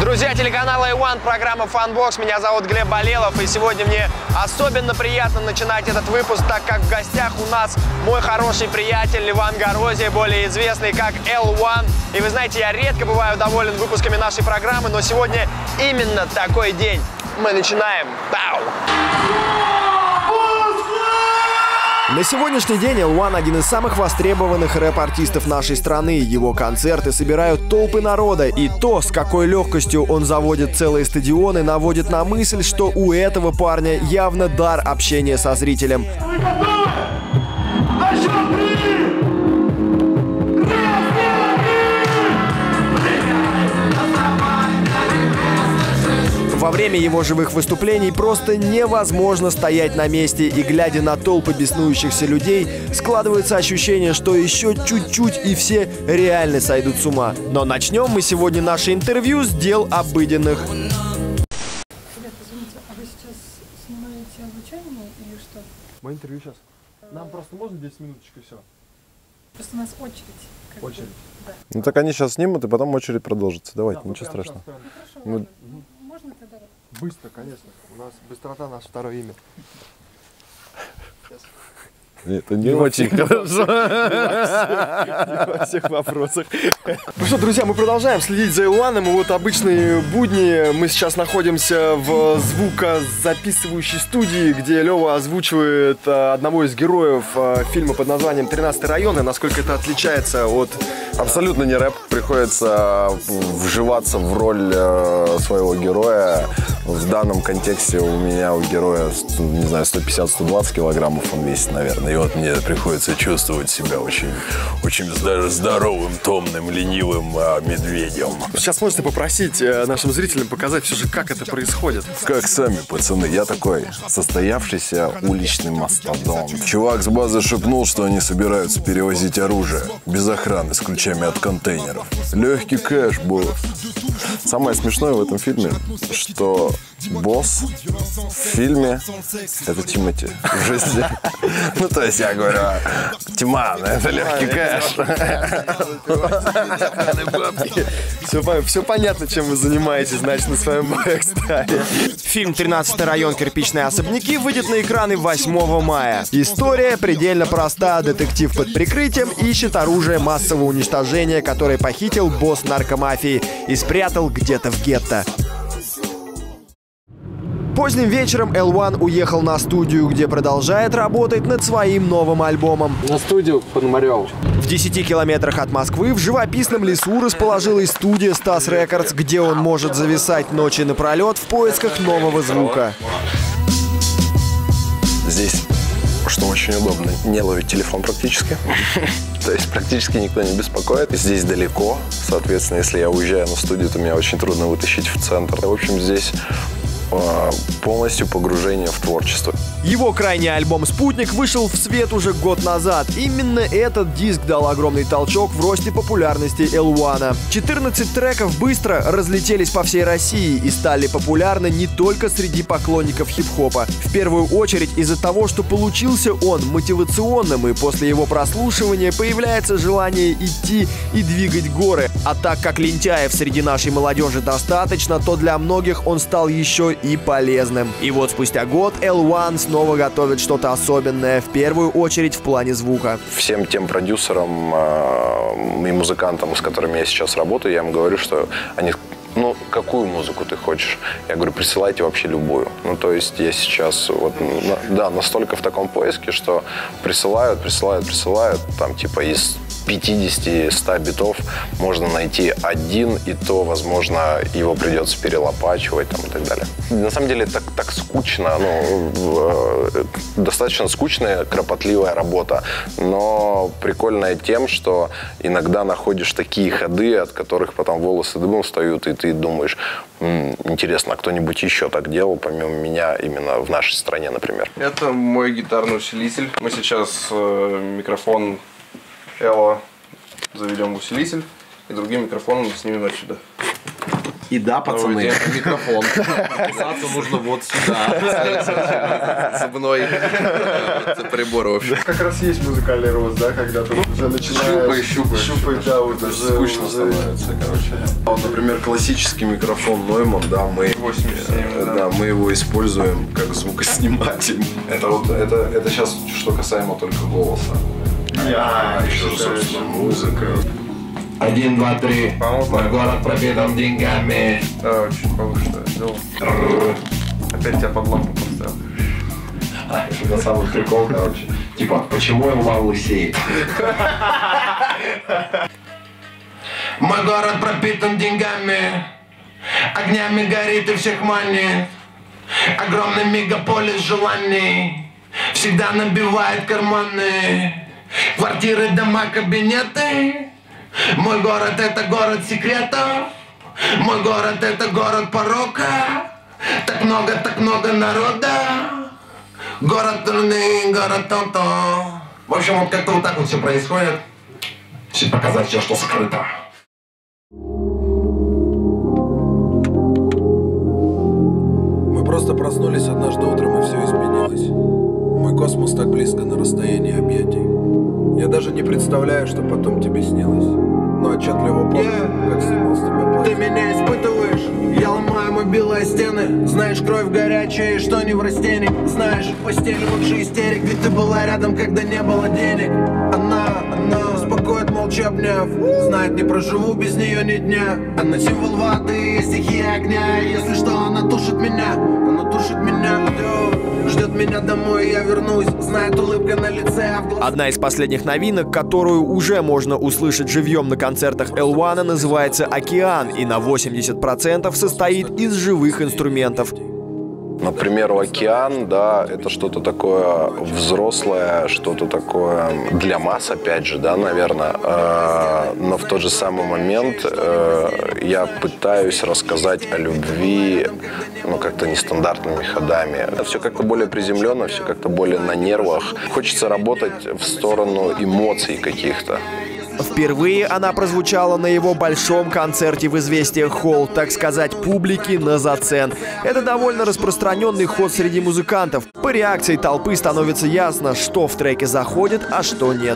Друзья телеканала A1, программа Funbox. Меня зовут Глеб Болелов, и сегодня мне особенно приятно начинать этот выпуск, так как в гостях у нас мой хороший приятель Леван Горозия, более известный как L1. И вы знаете, я редко бываю доволен выпусками нашей программы, но сегодня именно такой день. Мы начинаем. Бау! На сегодняшний день L1 один из самых востребованных рэп-артистов нашей страны. Его концерты собирают толпы народа, и то, с какой легкостью он заводит целые стадионы, наводит на мысль, что у этого парня явно дар общения со зрителем. Во время его живых выступлений просто невозможно стоять на месте, и глядя на толпы беснующихся людей, складывается ощущение, что еще чуть-чуть и все реально сойдут с ума. Но начнем мы сегодня наше интервью с дел обыденных. Ребята, извините, а вы сейчас снимаете обучение или что? Мое интервью сейчас. Нам просто можно 10 минуточек и все? Просто у нас очередь. Очередь? Да. Ну так они сейчас снимут, и потом очередь продолжится. Давайте, Да, ничего страшного. Ну хорошо, Мы... ладно. Можно тогда? Быстро, конечно. У нас быстрота наше второе имя. Это не очень хорошо. Не во всех вопросах. Ну что, друзья, мы продолжаем следить за L1. И вот обычные будни. Мы сейчас находимся в звукозаписывающей студии, где Лева озвучивает одного из героев фильма под названием «13-й район». И насколько это отличается от... Абсолютно не рэп. Приходится вживаться в роль своего героя. В данном контексте у меня, у героя, не знаю, 150-120 килограммов он весит, наверное. И вот мне приходится чувствовать себя очень здоровым, томным, ленивым медведем. Сейчас можете попросить нашим зрителям показать все же, как это происходит. Как сами, пацаны. Я такой состоявшийся уличный мастодонт. Чувак с базы шепнул, что они собираются перевозить оружие. Без охраны, с ключами от контейнеров. Легкий кэш, босс. Самое смешное в этом фильме, что босс в фильме — это Тимати в жизни. Ну, то есть я говорю, Тиман, это легкий кэш. Все понятно, чем вы занимаетесь, значит, на своем бэкстаре. Фильм «13-й район. Кирпичные особняки» выйдет на экраны 8 мая. История предельно проста. Детектив под прикрытием ищет оружие массового уничтожения, которое похитил босс наркомафии и спрятал где-то в гетто. Поздним вечером L1 уехал на студию, где продолжает работать над своим новым альбомом. На студию Пономарёв. В 10 километрах от Москвы в живописном лесу расположилась студия Стас Рекордс, где он может зависать ночи напролет в поисках нового звука. Здесь, что очень удобно, не ловить телефон практически. То есть практически никто не беспокоит. Здесь далеко, соответственно, если я уезжаю на студию, то меня очень трудно вытащить в центр. В общем, здесь полностью погружение в творчество. Его крайний альбом «Спутник» вышел в свет уже год назад. Именно этот диск дал огромный толчок в росте популярности L1. 14 треков быстро разлетелись по всей России и стали популярны не только среди поклонников хип-хопа. В первую очередь из-за того, что получился он мотивационным, и после его прослушивания появляется желание идти и двигать горы. А так как лентяев среди нашей молодежи достаточно, то для многих он стал еще и полезным. И вот спустя год L1 снова готовит что-то особенное, в первую очередь в плане звука. Всем тем продюсерам и музыкантам, с которыми я сейчас работаю, я им говорю, что они... Ну, какую музыку ты хочешь? Я говорю, присылайте вообще любую. Ну, то есть я сейчас, вот, да, настолько в таком поиске, что присылают, там, типа, из 50-100 битов можно найти один, и то, возможно, его придется перелопачивать там, и так далее. На самом деле так скучно, достаточно скучная, кропотливая работа, но прикольная тем, что иногда находишь такие ходы, от которых потом волосы дыбом встают, и ты думаешь, интересно, а кто-нибудь еще так делал, помимо меня, именно в нашей стране, например. Это мой гитарный усилитель. Мы сейчас микрофон Элла заведем в усилитель и другим микрофоном снимем отсюда. И да, пацаны. Это микрофон. Записаться нужно вот сюда. Зубной прибор вообще. Как раз есть музыкальный рост, да, когда ты уже начинаешь щупать, да, вот уже Скучно становится, короче. Вот, например, классический микрофон Neumann, да, мы его используем как звукосниматель. Это сейчас что касаемо только голоса. Еще же, собственно, музыка. 1, 2, 3. Мой город пропитан деньгами. Да, очень повышенное. Опять тебя под лампу поставил. Это самый прикол, короче. Типа, почему Элван лысеет? Мой город пропитан деньгами. Огнями горит и всех манит. Огромный мегаполис желаний всегда набивает карманы. Квартиры, дома, кабинеты. Мой город это город секретов. Мой город это город порока. Так много народа. Город турный, город тон-то. В общем, вот как-то вот так вот все происходит. Все показать все, что скрыто. Мы просто проснулись однажды утром, и все изменилось. Мой космос так близко на расстоянии объятий. Я даже не представляю, что потом тебе снилось. Но отчетливо помню, как снимал с тебя платье. Ты меня испытываешь, я ломаю мобилы стены. Знаешь, кровь горячая, и что не в растении. Знаешь, в постели лучше истерик, ведь ты была рядом, когда не было денег. Она успокоит, молча обняв. Знает, не проживу без нее ни дня. Она символ воды, стихия огня. Если что, она тушит меня, ждет меня домой, я вернусь. Знает, улыбка на лице, а в глазах... Одна из последних новинок, которую уже можно услышать живьем на концертах L1, называется «Океан» и на 80% состоит из живых инструментов. Например, «Океан», да, это что-то такое взрослое, что-то такое для масс, опять же, да, наверное. Но в тот же самый момент я пытаюсь рассказать о любви, ну, как-то нестандартными ходами. Все как-то более приземленно, все как-то более на нервах. Хочется работать в сторону эмоций каких-то. Впервые она прозвучала на его большом концерте в «Известиях Холл», так сказать, публики на зацен. Это довольно распространенный ход среди музыкантов. По реакции толпы становится ясно, что в треке заходит, а что нет.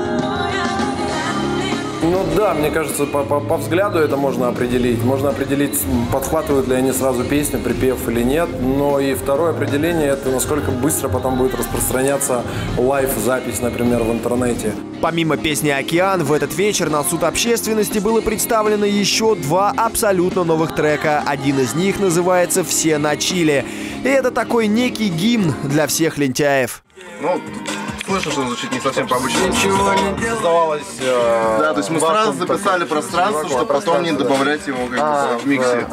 Ну да, мне кажется, по взгляду это можно определить. Можно определить, подхватывают ли они сразу песню, припев или нет. Но и второе определение — это насколько быстро потом будет распространяться лайв-запись, например, в интернете. Помимо песни «Океан», в этот вечер на суд общественности было представлено еще 2 абсолютно новых трека. Один из них называется «Все на чиле». И это такой некий гимн для всех лентяев. Ну, слышно, что он звучит не совсем по-обычному. Создавалось... Да, то есть мы сразу записали пространство, чтобы потом не добавлять его как бы в миксе.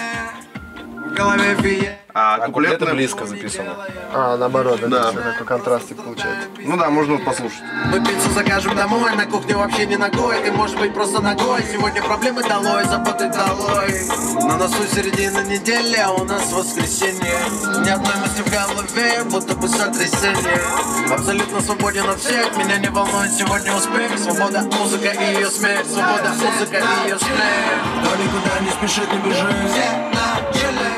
А куплеты близко записано. Наоборот, да. Такой контрастик получается. Ну да, можно послушать. Мы пиццу закажем домой, на кухне вообще не ногой. Ты можешь быть просто ногой, сегодня проблемы долой, заботы долой. На носу середина недели, а у нас воскресенье. Ни одной мысли в голове, будто бы сотрясение. Абсолютно свободен от всех, меня не волнует сегодня успех. Свобода, музыка и ее смех, свобода, музыка и ее смех. Кто никуда не спешит, не бежит. Все на чиле.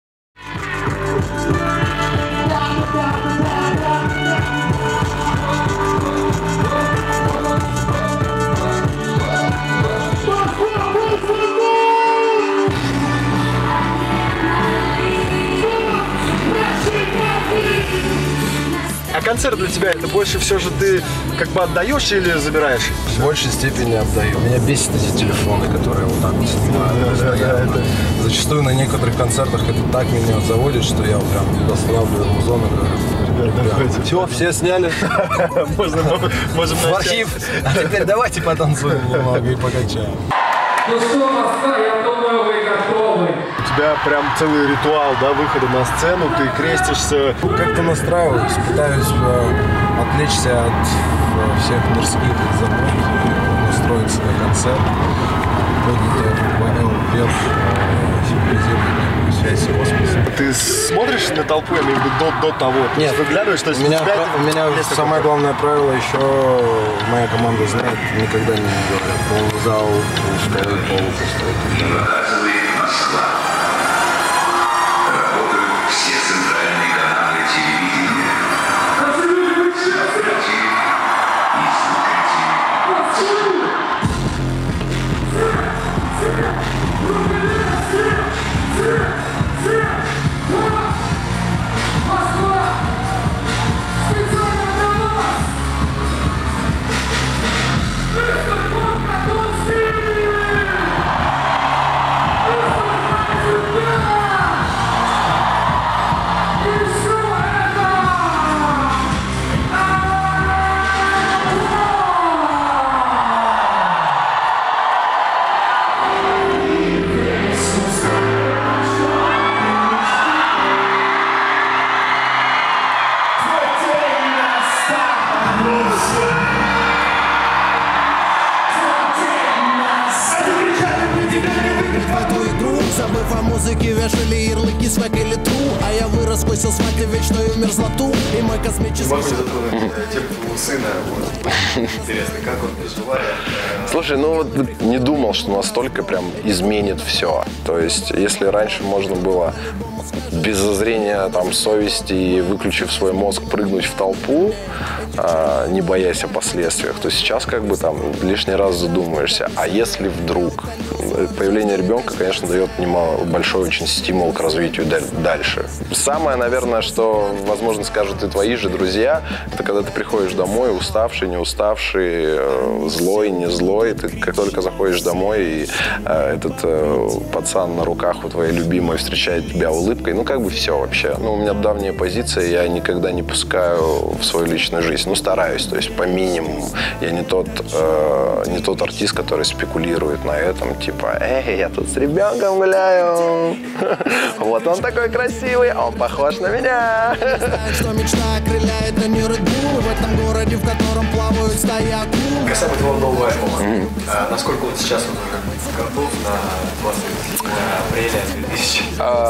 А концерт для тебя — это больше все же ты как бы отдаешь или забираешь? В большей степени отдаю. Меня бесит эти телефоны, которые вот так вот снимают. Зачастую на некоторых концертах это так меня заводит, что я прям останавливаю музон и говорю: все сняли. Можем в архив. А теперь давайте потанцуем немного и покачаем. Ну что, Москва, я думаю, вы готовы. У тебя прям целый ритуал, да, выхода на сцену, ты крестишься. Как-то настраиваюсь, пытаюсь отвлечься от всех мирских забот и настроиться на концерт. Поднял вверх, символизирует некую связь с космосом. Ты смотришь на толпу, я имею в виду, до того? Нет, выглядываешь, то есть у меня самое главное правило еще моя команда знает, никогда не говорят полный зал, пустой, полупустой. о музыке вешали ярлыки свек или тру. А я вырос сквозь асфальт и вечную мерзлоту. И мой космический... Могу затронуть тему твоего сына. Интересно, как он переживает? Слушай, ну вот не думал, что настолько прям изменит все. То есть, если раньше можно было без зазрения там совести и выключив свой мозг прыгнуть в толпу, не боясь о последствиях, то сейчас как бы там лишний раз задумаешься. А если вдруг появление ребенка, конечно, дает большой очень стимул к развитию дальше. Самое, наверное, что, возможно, скажут и твои же друзья, это когда ты приходишь домой, уставший, не уставший, злой, не злой. Ты как только заходишь домой, и этот пацан на руках у твоей любимой встречает тебя улыбкой, ну, как бы все вообще. Ну, у меня давняя позиция, я никогда не пускаю в свою личную жизнь. Ну, стараюсь, то есть по минимуму. Я не тот артист, который спекулирует на этом, типа, эй, я тут с ребенком гуляю. Вот он такой красивый, он похож на меня. Касаемо твоего нового альбома, насколько он сейчас готов на апреля 2000?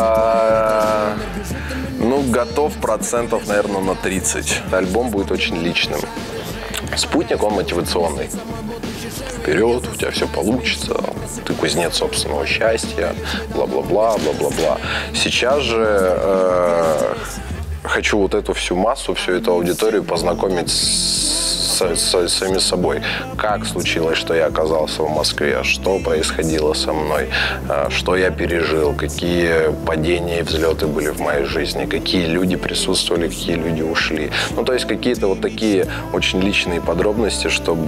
Ну, готов процентов, наверное, на 30. Альбом будет очень личным. «Спутник», он мотивационный. Вперед, у тебя все получится, ты кузнец собственного счастья, бла-бла-бла, бла-бла-бла. Сейчас же хочу вот эту всю массу, всю эту аудиторию познакомить с самим собой. Как случилось, что я оказался в Москве, что происходило со мной, что я пережил, какие падения и взлеты были в моей жизни, какие люди присутствовали, какие люди ушли. Ну, то есть какие-то вот такие очень личные подробности,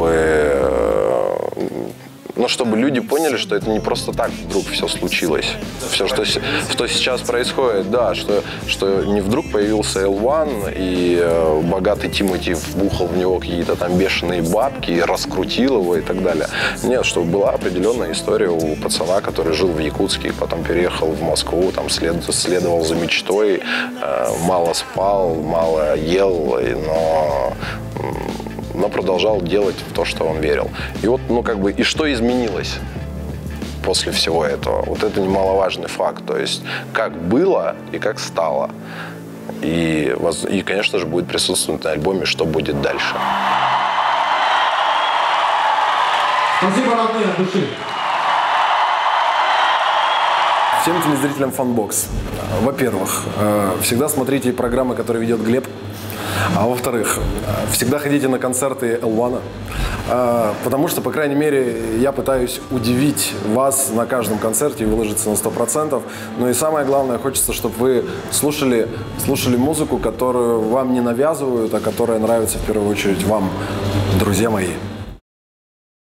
чтобы люди поняли, что это не просто так вдруг все случилось. Все, что сейчас происходит, да, что не вдруг появился L1 и богатый Тимати вбухал в него какие-то там бешеные бабки и раскрутил его и так далее. Нет, что была определенная история у пацана, который жил в Якутске, потом переехал в Москву, там следовал за мечтой, мало спал, мало ел, но продолжал делать то, что он верил. И вот, и что изменилось после всего этого? Вот это немаловажный факт. То есть, как было и как стало. И конечно же, будет присутствовать на альбоме «Что будет дальше». Спасибо, родные, от души. Всем телезрителям Funbox. Во-первых, всегда смотрите программы, которые ведет Глеб. А во-вторых, всегда ходите на концерты L1, потому что, по крайней мере, я пытаюсь удивить вас на каждом концерте и выложиться на 100%. Ну и самое главное, хочется, чтобы вы слушали музыку, которую вам не навязывают, а которая нравится в первую очередь вам, друзья мои.